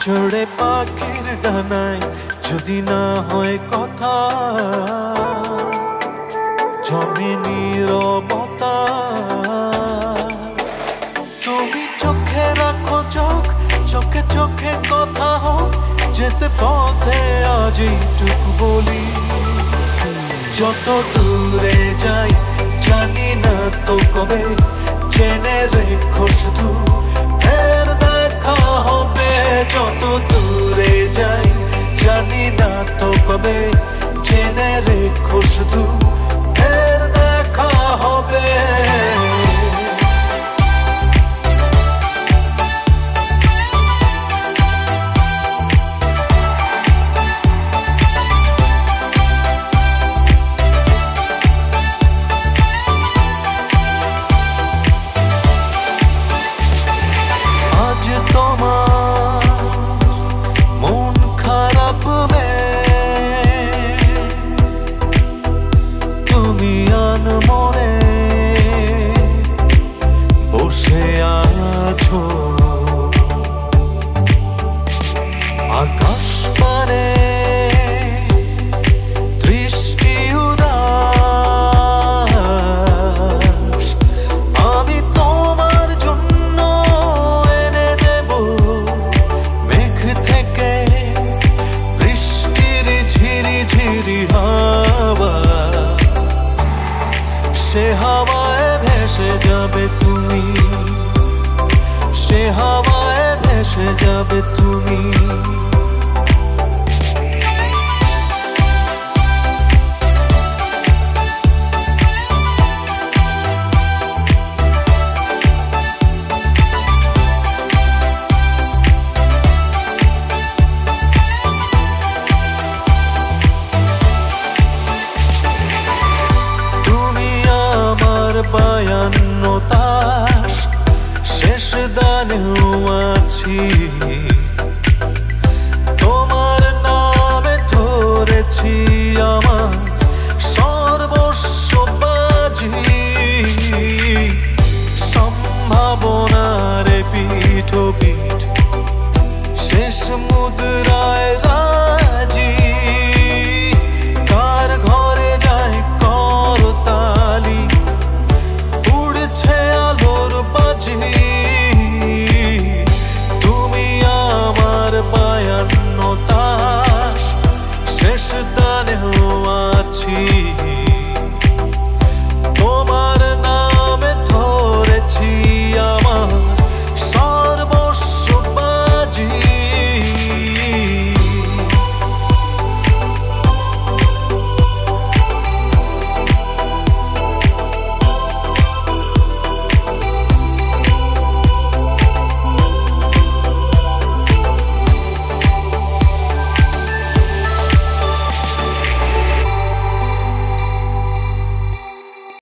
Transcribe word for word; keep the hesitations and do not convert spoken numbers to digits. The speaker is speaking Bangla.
চড়ে পাখির ডানায় যদি না হয় কথা জমে নীরবতা তুমি চোখে রাখো চোখ চোখে চোখে কথা হোক যেতে পথে আজ এইটুকু বলি যত দূরে যাই জানি না তো কবে জেনে রেখো শুধু ফের দেখা হবে যত দূরে যাই জানি না তো কবে জেনে রেখো শুধু ফের দেখা হবে আকাশ পারে দৃষ্টি উদাস আমি তোমার জন্য এনে দেব মেঘ থেকে বৃষ্টির ঝিরি ঝিরি হাওয়া সে হাওয়ায় ভেসে যাবে তুমি সে হাওয়ায় ভেসে যাবে তুমি তুমি আমার বায়ান্ন তাস শেষ দানেও আছি তোমার নামে ধরেছি আমার সর্বস্ব বাজি সম্ভাবনার পিঠো পিঠ শেষ মুদ্রায় রাজি কার ঘরে যায় করতালি উড়ছে আলোর বাজি তুমি আমার বায়ান্ন তাস শেষ দানেও আছি